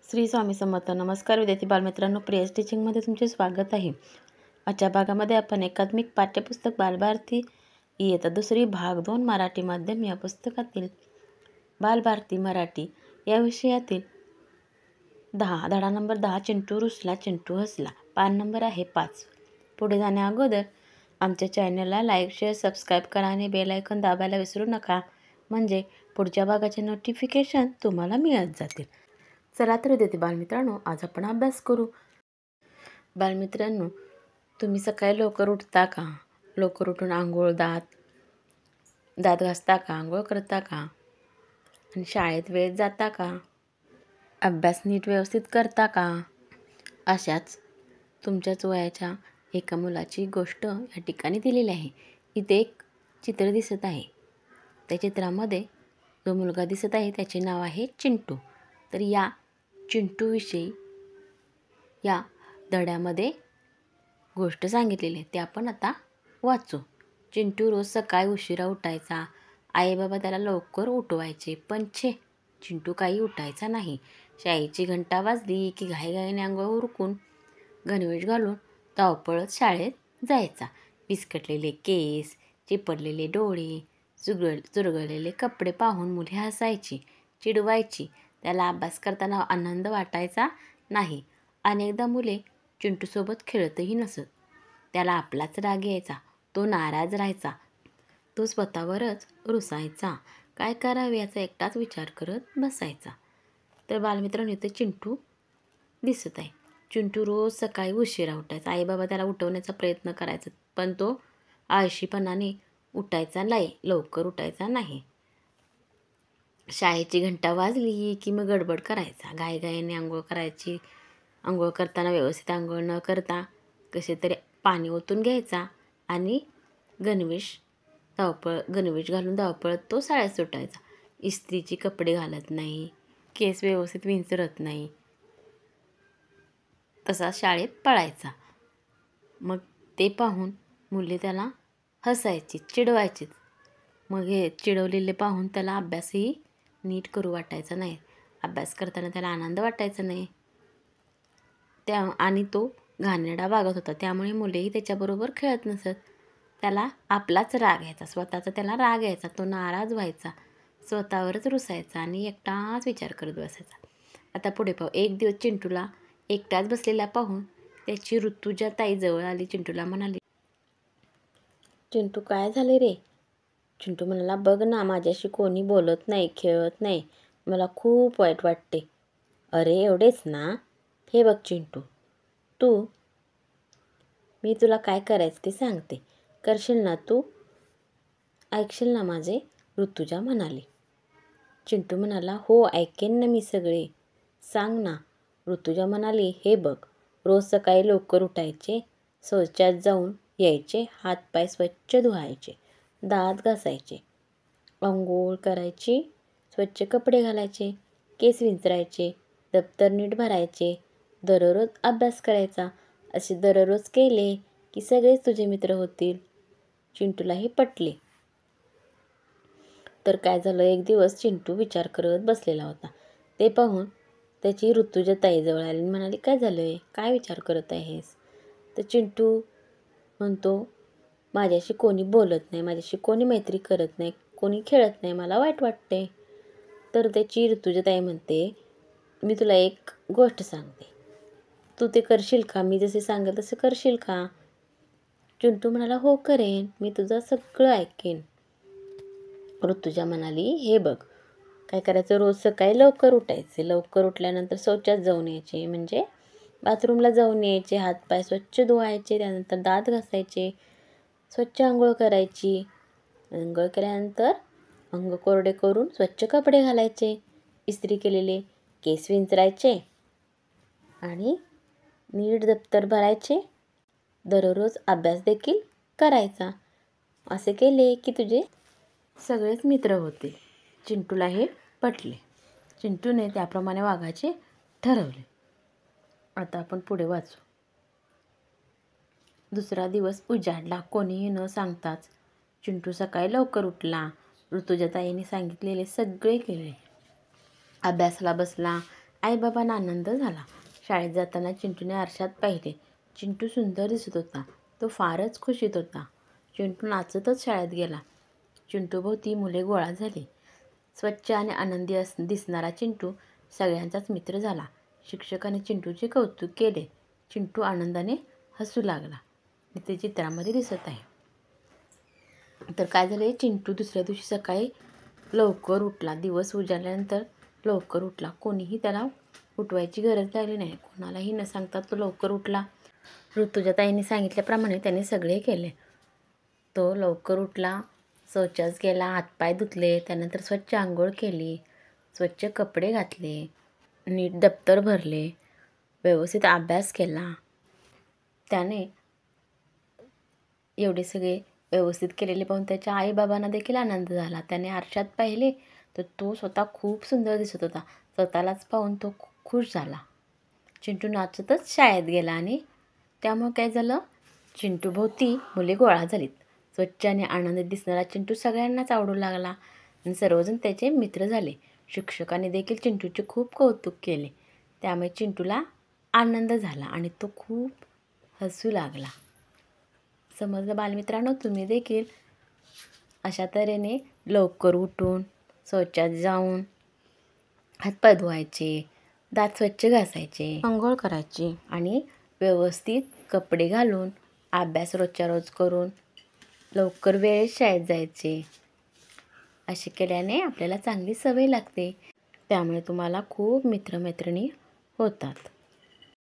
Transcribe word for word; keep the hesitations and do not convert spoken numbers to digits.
श्री स्वामी समर्थ. नमस्कार विद्यार्थी बालमित्रांनो, प्रियस टीचिंगमध्ये तुमचे स्वागत आहे. आजच्या भागामध्ये आपण एकात्मिक पाठ्यपुस्तक बालभारती इयत्ता दुसरी भाग दोन मराठी माध्यम या पुस्तकातील बालभारती मराठी या विषयातील दहा धडा नंबर दहा चिंटू रुसला चिंटू हसला पान नंबर आहे पाच. पुढे जाण्या अगोदर आमच्या चॅनलला लाईक शेअर सबस्क्राईब करा आणि बेल आयकॉन दाबायला विसरू नका, म्हणजे पुढच्या भागाचे नोटिफिकेशन तुम्हाला मिळत जातील. चला तर विद्यार्थी बालमित्रांनो, आज आपण अभ्यास करू. बालमित्रांनो, तुम्ही सकाळी लवकर उठता का? लवकर उठून आंघोळ दात दात घासता का? आंघोळ करता का? आणि शाळेत वेळेत जाता का? अभ्यास नीट व्यवस्थित करता का? अशाच तुमच्याच वयाच्या एका मुलाची गोष्ट या ठिकाणी दिलेली आहे. इथे एक चित्र दिसत आहे. त्या चित्रामध्ये जो मुलगा दिसत आहे त्याचे नाव आहे चिंटू. तर या चिंटूविषयी या धड्यामध्ये गोष्ट सांगितलेली आहे, ते आपण आता वाचू. चिंटू रोज सकाळी उशिरा उठायचा. आई बाबा त्याला लवकर उठवायचे, पण छे चिंटू काही उठायचा नाही. शाळेची घंटा वाजली की घाईघाईने अंघोळ उरकून गणवेश घालून धावपळत शाळेत जायचा. विस्कटलेले केस, चिपडलेले डोळे, चुरगळ चुरगळलेले कपडे पाहून मुले हसायची, चिडवायची. त्याला अभ्यास करताना आनंद वाटायचा नाही. अनेकदा मुले चिंटूसोबत खेळतही नसत. त्याला आपलाच राग यायचा. तो नाराज राहायचा. तो स्वतःवरच रुसायचा. काय करावे याचा एकटाच विचार करत बसायचा. तर बालमित्रांनो, इथे चिंटू दिसत आहे. चिंटू रोज सकाळी उशिरा उठायचा. आई बाबा त्याला उठवण्याचा प्रयत्न करायचा, पण तो आळशीपणाने उठायचा नाही, लवकर उठायचा नाही. शाळेची घंटा वाजली की मग गडबड करायचा. घाईघाईने आंघोळ करायची. आंघोळ करताना व्यवस्थित आंघोळ न करता कसे तरी पाणी ओतून घ्यायचा आणि गणवेश धावपळ गणवेश घालून धावपळत तो शाळेत सुटायचा. इस्त्रीचे कपडे घालत नाही, केस व्यवस्थित विंचरत नाही, तसा शाळेत पळायचा. मग ते पाहून मुले त्याला हसायची, चिडवायची. मग हे चिडवलेले पाहून त्याला अभ्यासही नीट करू वाटायचा नाही. अभ्यास करताना त्याला आनंद वाटायचा नाही. त्या आणि तो घाणेरडा वागत होता. त्यामुळे मुलेही त्याच्याबरोबर खेळत नसत. त्याला आपलाच राग यायचा, स्वतःचा त्याला राग यायचा. तो नाराज व्हायचा, स्वतःवरच रुसायचा आणि एकटाच विचार करत बसायचा. आता पुढे पाहू. एक दिवस चिंटूला एकटाच बसलेला पाहून त्याची ऋतुजा ताई जवळ आली. चिंटूला म्हणाली, चिंटू काय झाले रे? चिंटू म्हणाला, बघ ना, माझ्याशी कोणी बोलत नाही, खेळत नाही. मला खूप वाईट वाटते. अरे एवढेच ना? हे बघ चिंटू, तू मी तुला काय करायचं ते सांगते, करशील ना तू? ऐकशील ना माझे? ऋतुजा म्हणाली. चिंटू म्हणाला, हो ऐकेन ना मी सगळे, सांग ना. ऋतुजा म्हणाली, हे बघ, रोज सकाळी लवकर उठायचे, शौचात जाऊन यायचे, हातपाय स्वच्छ धुवायचे, दात घासायचे, अंघोळ करायची, स्वच्छ कपडे घालायचे, केस विंचरायचे, दप्तर नीट भरायचे, दररोज अभ्यास करायचा. असे दररोज केले की सगळेच तुझे मित्र होतील. चिंटूलाही पटले. तर काय झालं, एक दिवस चिंटू विचार करत बसलेला होता. ते पाहून त्याची ऋतुजा ताई जवळ आली आणि म्हणाली, काय झालंय? काय विचार करत आहेस? तर चिंटू म्हणतो, माझ्याशी कोणी बोलत नाही, माझ्याशी कोणी मैत्री करत नाही, कोणी खेळत नाही, मला वाईट वाटते. तर त्याची ऋतुजा ताई म्हणते, मी तुला एक गोष्ट सांगते, तू ते करशील का? मी जसे सांगेल तसे करशील का? चिंटू म्हणाला, हो करेन, मी तुझं सगळं ऐकेन. ऋतुजा म्हणाली, हे बघ, काय करायचं, रोज सकाळी लवकर उठायचे, लवकर उठल्यानंतर शौचात जाऊन यायचे, म्हणजे बाथरूमला जाऊन यायचे, हातपाय स्वच्छ धुवायचे, त्यानंतर दात घासायचे, स्वच्छ आंघोळ करायची, आंघोळ केल्यानंतर अंग कोरडे करून स्वच्छ कपडे घालायचे, इस्त्री केलेले केस विंचरायचे आणि नीट दप्तर भरायचे, दररोज अभ्यास देखील करायचा. असे केले की तुझे सगळेच मित्र होते. चिंटूला हे पटले. चिंटूने त्याप्रमाणे वागायचे ठरवले. आता आपण पुढे वाचू. दुसरा दिवस उजाडला. कोणीही न सांगताच चिंटू सकाळी लवकर उठला. ऋतुजाताईंनी सांगितलेले सगळे केले. अभ्यासाला बसला आईबाबांना आनंद झाला. शाळेत जाताना चिंटूने आरशात पाहिले. चिंटू सुंदर दिसत होता. तो फारच खुशीत होता. चिंटू नाचतच शाळेत गेला. चिंटूभोवती मुले गोळा झाली. स्वच्छ आणि आनंदी अस दिसणारा चिंटू सगळ्यांचाच मित्र झाला. शिक्षकाने चिंटूचे कौतुक केले. चिंटू आनंदाने हसू लागला. इथे चित्रामध्ये दिसत आहे. तर काय झाले, चिंटू दुसऱ्या दिवशी सकाळी लवकर उठला. दिवस उजाडल्यानंतर लवकर उठला. कोणीही त्याला उठवायची गरज लागली नाही. कोणालाही न सांगता तो लवकर उठला. ऋतुजाताईंनी सांगितल्याप्रमाणे त्याने सगळे केले. तो लवकर उठला, शौचास गेला, हातपाय धुतले, त्यानंतर स्वच्छ आंघोळ केली, स्वच्छ कपडे घातले, नीट दप्तर भरले, व्यवस्थित अभ्यास केला. त्याने एवढे सगळे व्यवस्थित केलेले पाहून त्याच्या आईबाबांना देखील आनंद झाला. त्याने आरशात पाहिले तर तो स्वतः खूप सुंदर दिसत होता. स्वतःलाच पाहून तो खुश झाला. चिंटू नाचतच शाळेत गेला आणि त्यामुळे काय झालं, चिंटूभोवती मुले गोळा झालीत. स्वच्छ आणि आनंदित दिसणारा चिंटू सगळ्यांनाच आवडू लागला आणि सर्वजण त्याचे मित्र झाले. शिक्षकाने देखील चिंटूचे खूप कौतुक केले. त्यामुळे चिंटूला आनंद झाला आणि तो खूप हसू लागला. समजलं बालमित्रांनो? तुम्ही देखील अशा तऱ्हेने लवकर उठून शौचात जाऊन हातपाय धुवायचे, दात स्वच्छ घासायचे, अंघोळ करायची आणि व्यवस्थित कपडे घालून अभ्यास रोजच्या रोज करून लवकर वेळेत शाळेत जायचे. असे केल्याने आपल्याला चांगली सवय लागते. त्यामुळे तुम्हाला खूप मित्रमैत्रिणी होतात.